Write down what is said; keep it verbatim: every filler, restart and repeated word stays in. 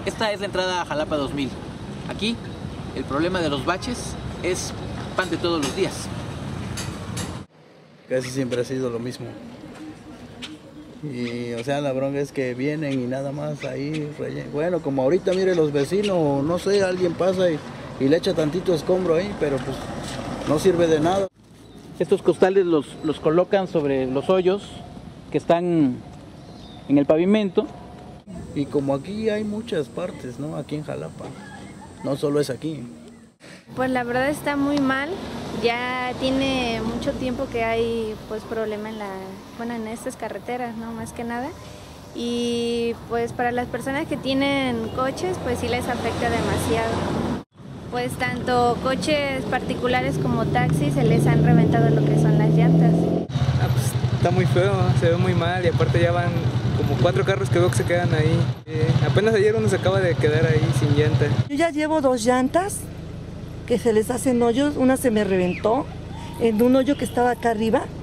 Esta es la entrada a Jalapa dos mil. Aquí, el problema de los baches es pan de todos los días. Casi siempre ha sido lo mismo. Y, o sea, la bronca es que vienen y nada más ahí relleno. Bueno, como ahorita, mire, los vecinos, no sé, alguien pasa y, y le echa tantito escombro ahí, pero pues no sirve de nada. Estos costales los, los colocan sobre los hoyos que están en el pavimento. Y como aquí hay muchas partes, ¿no? Aquí en Jalapa, no solo es aquí. Pues la verdad está muy mal, ya tiene mucho tiempo que hay pues problema en la, bueno, en estas carreteras, ¿no? Más que nada. Y pues para las personas que tienen coches, pues sí les afecta demasiado. Pues tanto coches particulares como taxis se les han reventado lo que son las llantas. Ah, pues está muy feo, se ve muy mal y aparte ya van como cuatro carros que veo que se quedan ahí. Eh, apenas ayer uno se acaba de quedar ahí sin llanta. Yo ya llevo dos llantas que se les hacen hoyos, una se me reventó en un hoyo que estaba acá arriba